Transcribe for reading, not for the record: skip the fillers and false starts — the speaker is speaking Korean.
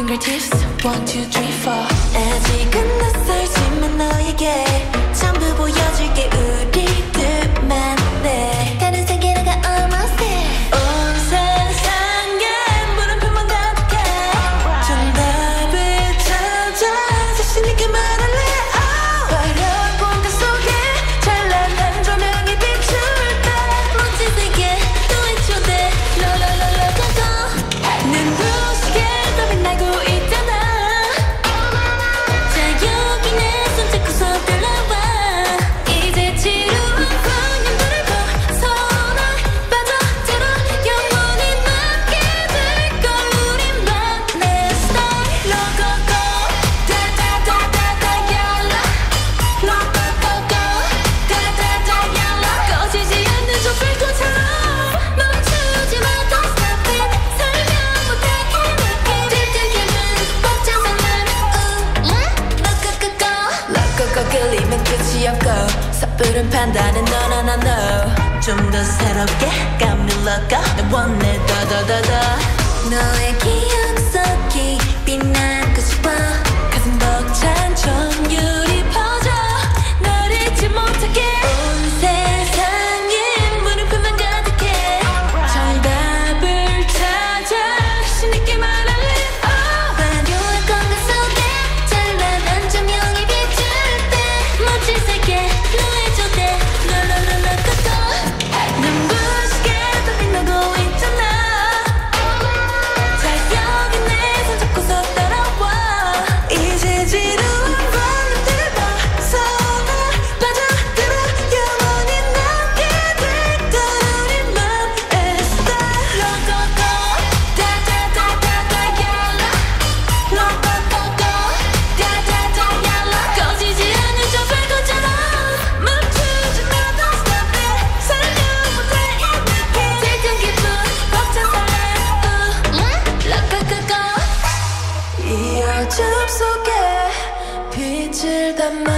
fingertips 1, 2, 3, 4 아직은 낯설지만 너에게 전부 보여줄게 우리들만의 다른 세계로가 almost there 온 세상에 물음표만 가득해 정답을 찾아 자신 있게 말할래 화려한 공간 속에 찬란한 조명이 비출 때 멋진 세계 너의 초대 롤롤롤롤 눈부시게 더 빛나고 있잖아 자 여기 내 손 잡고서 들어와 이제 지루한 관념들을 벗어나 빠져들어 영원히 남게 될걸 우리만의 스타일 로고고 다다다다다 열라 로고고고 다다다 열라 꺼지지 않는 저 불꽃처럼 멈추지 마 don't stop it 설명 못해 keep 들뜨기는 벅찬 상상 로고고고 끌리면 끝이 없고 섣부른 판단은 no no no no 좀 더 새롭게 까밀러가 나 원해 더더더더 너의 기억 속이 빛나고 싶어 가슴 벅찬 전율이 퍼져 널 잊지 못하게 온 세상에 물음표만 가득해 정답을 찾아 자신 있게 말할래 화려한 공간 속에 찬란한 조명이 비출 때 멋진 세계 너의 초대 롤롤롤롤 눈부시게 더 빛나고 있잖아 자 여기 내 손 잡고서 따라와 이제 지루한 관념들을 벗어나 빠져들어 영원히 남게 될걸 우리만의 스타일 로고고 다다다다다 열라 로고고고 다다다 열라 꺼지지 않는 저 불꽃처럼 멈추지 마 don't stop it 설명 못해 이 느낌 들뜬 기분 벅찬 설렘 로고고고 이 어둠 속에 빛을 담아